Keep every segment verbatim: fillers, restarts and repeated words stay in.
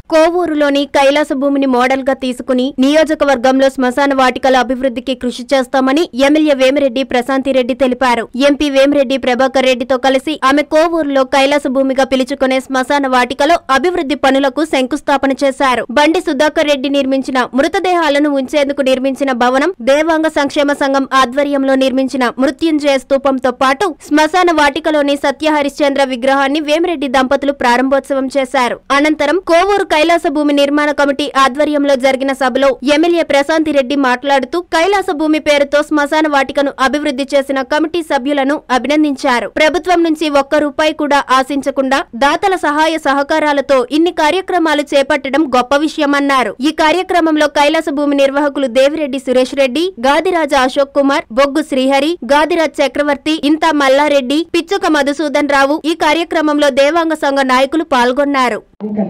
కోవూరులోని కైలాస భూమిని మోడల్ గా తీసుకుని నియోజకవర్గంలో శ్మశాన వాటికల అభివృద్ధికి కృషి చేస్తామని ఎమ్మెల్యే వేమిరెడ్డి ప్రశాంతిరెడ్డి తెలిపారు. ఎంపీ వేమిరెడ్డి ప్రభాకర్ రెడ్డితో కలిసి ఆమె కోవూరులో కైలాస భూమిగా పిలుచుకునే శ్మశాన వాటికలో అభివృద్ధి పనులకు శంకుస్థాపన చేశారు. బండి సుధాకర్ రెడ్డి నిర్మించిన మృతదేహాలను ఉంచేందుకు నిర్మించిన భవనం, దేవాంగ సంక్షేమ సంఘం ఆధ్వర్యంలో నిర్మించిన మృత్యుంజయ స్తూపంతో పాటు శ్మశాన వాటికలోని సత్యహరిశ్చంద్ర విగ్రహాన్ని వేమిరెడ్డి దంపతులు ప్రారంభోత్సవం చేశారు. అనంతరం కోవూరు కైలాస భూమి నిర్మాణ కమిటీ ఆధ్వర్యంలో జరిగిన సభలో ఎమ్మెల్యే ప్రశాంతిరెడ్డి మాట్లాడుతూ కైలాస భూమి పేరుతో శ్మశాన వాటికను అభివృద్ధి చేసిన కమిటీ సభ్యులను అభినందించారు. ప్రభుత్వం నుంచి ఒక్క రూపాయి కూడా ఆశించకుండా దాతల సహాయ సహకారాలతో ఇన్ని కార్యక్రమాలు చేపట్టడం గొప్ప విషయమన్నారు. ఈ కార్యక్రమంలో కైలాస భూమి నిర్వాహకులు దేవిరెడ్డి సురేష్ రెడ్డి, గాదిరాజ అశోక్ కుమార్, బొగ్గు శ్రీహరి, గాదిరాజ్ చక్రవర్తి, ఇంతా మల్లారెడ్డి, పిచ్చుక మధుసూదన్ రావు ఈ కార్యక్రమంలో దేవాంగ సంఘ నాయకులు పాల్గొన్నారు.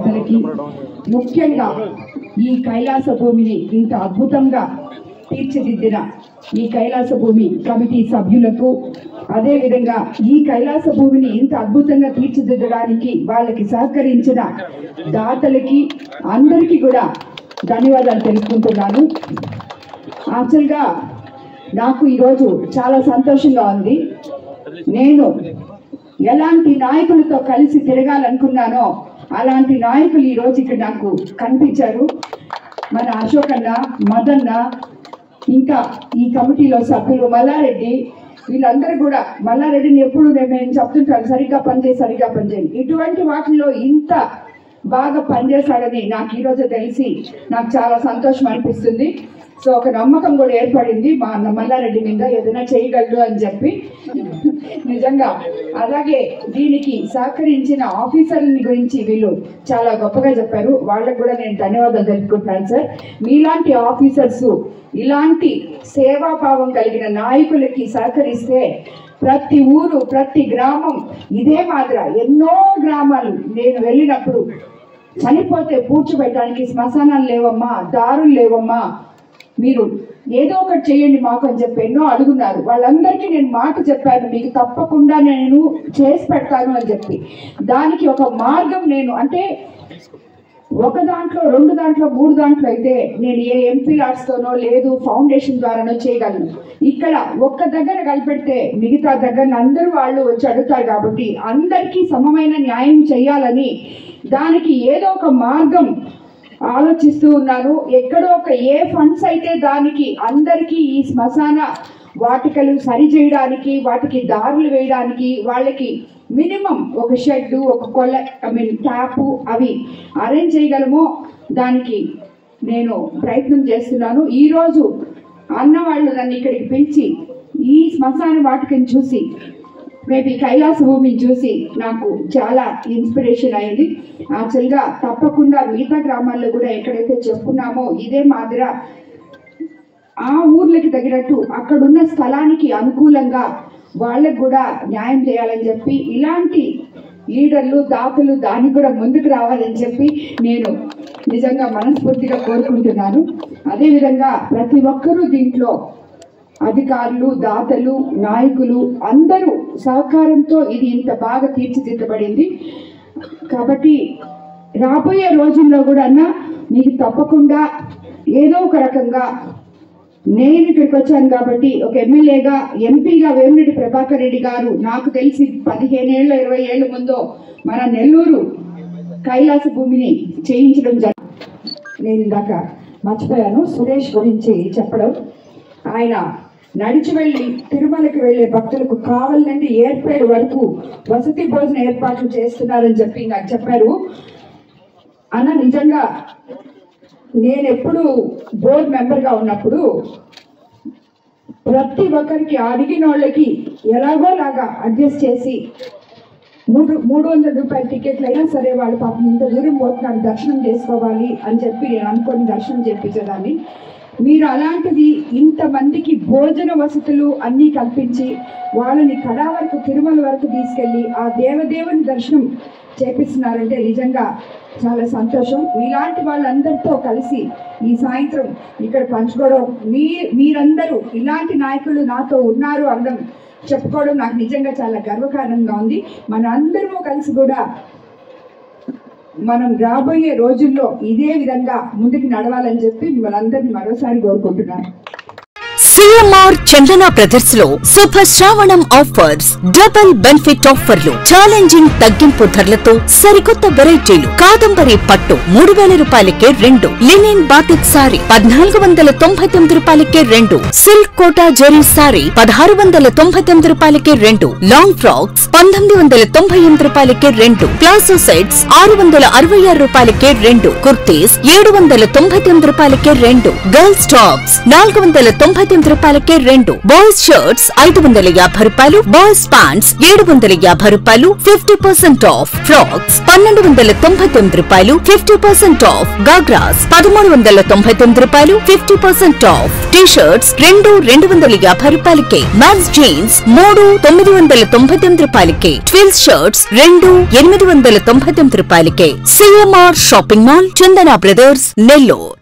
ముఖ్యంగా ఈ కైలాస భూమిని ఇంత అద్భుతంగా తీర్చిదిద్దిన ఈ కైలాస భూమి కమిటీ సభ్యులకు, అదే విధంగా ఈ కైలాస భూమిని ఇంత అద్భుతంగా తీర్చిదిద్దడానికి వాళ్ళకి సహకరించిన దాతలకి అందరికీ కూడా ధన్యవాదాలు తెలుసుకుంటున్నాను. యాక్చువల్గా నాకు ఈరోజు చాలా సంతోషంగా ఉంది. నేను ఎలాంటి నాయకులతో కలిసి తిరగాలనుకున్నానో అలాంటి నాయకులు ఈ రోజు ఇక్కడ నాకు కనిపించారు. మన అశోక్ అన్న, మదన్న, ఇంకా ఈ కమిటీలో సభ్యులు మల్లారెడ్డి, వీళ్ళందరూ కూడా మల్లారెడ్డిని ఎప్పుడు నేను చెప్తుంటాను, సరిగ్గా పనిచేయి సరిగ్గా పనిచేయండి. ఇటువంటి వాటిల్లో ఇంత బాగా పనిచేశాడని నాకు ఈరోజు తెలిసి నాకు చాలా సంతోషం అనిపిస్తుంది. సో ఒక నమ్మకం కూడా ఏర్పడింది మా అన్న మల్లారెడ్డి మీద, ఏదైనా చేయగలడు అని చెప్పి. నిజంగా అలాగే దీనికి సహకరించిన ఆఫీసర్ని గురించి వీళ్ళు చాలా గొప్పగా చెప్పారు. వాళ్ళకు కూడా నేను ధన్యవాదాలు తెలుపుకుంటున్నాను సార్. మీలాంటి ఆఫీసర్స్ ఇలాంటి సేవాభావం కలిగిన నాయకులకి సహకరిస్తే ప్రతి ఊరు, ప్రతి గ్రామం ఇదే మాదిర ఎన్నో గ్రామాలు నేను వెళ్ళినప్పుడు చనిపోతే పూడ్చిపెట్టడానికి శ్మశానాలు లేవమ్మా, దారులు లేవమ్మా, మీరు ఏదో ఒకటి చేయండి మాకు అని చెప్పి ఎన్నో అడుగున్నారు. వాళ్ళందరికీ నేను మాట చెప్పాను, మీకు తప్పకుండా నేను చేసి పెడతాను అని చెప్పి. దానికి ఒక మార్గం నేను అంటే ఒక దాంట్లో, రెండు దాంట్లో, మూడు దాంట్లో అయితే నేను ఏ ఎంపీ లాట్స్తోనో లేదు ఫౌండేషన్ ద్వారానో చేయగలను. ఇక్కడ ఒక్క దగ్గర కలిపెడితే మిగతా దగ్గర అందరూ వాళ్ళు వచ్చి అడుగుతారు. కాబట్టి అందరికీ సమమైన న్యాయం చేయాలని దానికి ఏదో ఒక మార్గం ఆలోచిస్తూ ఉన్నాను. ఎక్కడో ఒక ఏ ఫండ్స్ అయితే దానికి అందరికీ ఈ శ్మశాన వాటికలు సరి చేయడానికి, వాటికి దారులు వేయడానికి, వాళ్ళకి మినిమం ఒక షెడ్, ఒక కొల్ల ఐ మీన్ ట్యాపు అవి అరేంజ్ చేయగలమో దానికి నేను ప్రయత్నం చేస్తున్నాను. ఈరోజు అన్న వాళ్ళు నన్ను ఇక్కడికి పిలిచి ఈ శ్మశాన వాటికని చూసి, మేబీ కైలాస భూమిని చూసి నాకు చాలా ఇన్స్పిరేషన్ అయింది. యాక్చువల్గా తప్పకుండా మిగతా గ్రామాల్లో కూడా ఎక్కడైతే చెప్పుకున్నామో ఇదే మాదిర ఆ ఊర్లకి తగినట్టు అక్కడున్న స్థలానికి అనుకూలంగా వాళ్ళకు కూడా న్యాయం చేయాలని చెప్పి ఇలాంటి లీడర్లు, దాతలు దానికి కూడా ముందుకు రావాలని చెప్పి నేను నిజంగా మనస్ఫూర్తిగా కోరుకుంటున్నాను. అదేవిధంగా ప్రతి ఒక్కరూ దీంట్లో అధికారులు, దాతలు, నాయకులు అందరూ సహకారంతో ఇది ఇంత బాగా తీర్చిదిద్దబడింది. కాబట్టి రాబోయే రోజుల్లో కూడా అన్న మీకు తప్పకుండా ఏదో ఒక రకంగా, నేను ఇక్కడికి వచ్చాను కాబట్టి ఒక ఎమ్మెల్యేగా, ఎంపీగా వేమిరెడ్డి ప్రభాకర్ రెడ్డి గారు నాకు తెలిసి పదిహేను ఏళ్ళు ఇరవై ఏళ్ళ ముందో మన నెల్లూరు కైలాస భూమిని చేయించడం జరిగింది. నేను ఇందాక మర్చిపోయాను సురేష్ గురించి చెప్పడం. ఆయన నడిచి వెళ్ళి తిరుమలకి వెళ్లే భక్తులకు కావలి నుండి ఏర్పేడు వరకు వసతి భోజన ఏర్పాట్లు చేస్తున్నారని చెప్పి నాకు చెప్పారు. అన్న నిజంగా నేను ఎప్పుడు బోర్డు మెంబర్గా ఉన్నప్పుడు ప్రతి ఒక్కరికి అడిగిన వాళ్ళకి ఎలాగోలాగా అడ్జస్ట్ చేసి మూడు మూడు వందల రూపాయల టికెట్లు అయినా సరే వాళ్ళు పాపం ఇంత దూరం పోతున్నారు, దర్శనం చేసుకోవాలి అని చెప్పి నేను అనుకొని దర్శనం చేయించేదాన్ని. మీరు అలాంటిది ఇంతమందికి భోజన వసతులు అన్నీ కల్పించి వాళ్ళని కడా వరకు తిరుమల వరకు తీసుకెళ్ళి ఆ దేవదేవుని దర్శనం చేపిస్తున్నారంటే నిజంగా చాలా సంతోషం. మీలాంటి వాళ్ళందరితో కలిసి ఈ సాయంత్రం ఇక్కడ పంచుకోవడం, మీ మీరందరూ ఇలాంటి నాయకులు నాతో ఉన్నారు అనడం చెప్పుకోవడం నాకు నిజంగా చాలా గర్వకారణంగా ఉంది. మన అందరూ కలిసి కూడా మనం రాబోయే రోజుల్లో ఇదే విధంగా ముందుకు నడవాలని చెప్పి మిమ్మల్ని అందరినీ మరోసారి కోరుకుంటున్నాను. సిఎంఆర్ చందన బ్రదర్స్ లో శుభ శ్రావణం ఆఫర్స్, డబుల్ బెనిఫిట్ ఆఫర్లు, ఛాలెంజింగ్ తగ్గింపు ధరలతో సరికొత్త వెరైటీలు. కాదంబరి పట్టు మూడు వేల రూపాయలకే రెండు, లినిన్ బాతిక్ సారీ పద్నాలుగు వందల తొంభై తొమ్మిది రూపాయలకే రెండు, సిల్క్ కోటా జరీ సారీ పదహారు వందల తొంభై తొమ్మిది రూపాయలకే రెండు, లాంగ్ ఫ్రాక్స్ పంతొమ్మిది వందల తొంభై ఎనిమిది రూపాయలకే రెండు, ప్లాజో సెట్స్ ఆరు వందల అరవై ఆరు రూపాయలకే రెండు, కుర్తీస్ ఏడు వందల తొంభై తొమ్మిది రూపాయలకే రెండు, గర్ల్స్ టాప్స్ నాలుగు వందల తొంభై తొమ్మిది రూపాయలకే రెండు, బాయ్స్ షర్ట్స్ ఐదు వందల యాభై రూపాయలు, బాయ్స్ ప్యాంట్స్ ఏడు వందల యాభై రూపాయలు ఫిఫ్టీ పర్సెంట్ ఆఫ్, ఫ్రాక్స్ పన్నెండు వందల తొంభై తొమ్మిది రూపాయలు ఫిఫ్టీ పర్సెంట్ ఆఫ్, గాగ్రాస్ పదమూడు వందల తొంభై తొమ్మిది రూపాయలు fifty percent off, T shirts రెండు రెండు వందల యాభై రూపాయలకే, మ్యాన్స్ జీన్స్ మూడు తొమ్మిది వందల తొంభై తొమ్మిది రూపాయలకే, ట్విల్స్ షర్ట్స్ రెండు ఎనిమిది వందల తొంభై తొమ్మిది రూపాయలకే. CMR shopping mall, Chandana brothers, Nellore.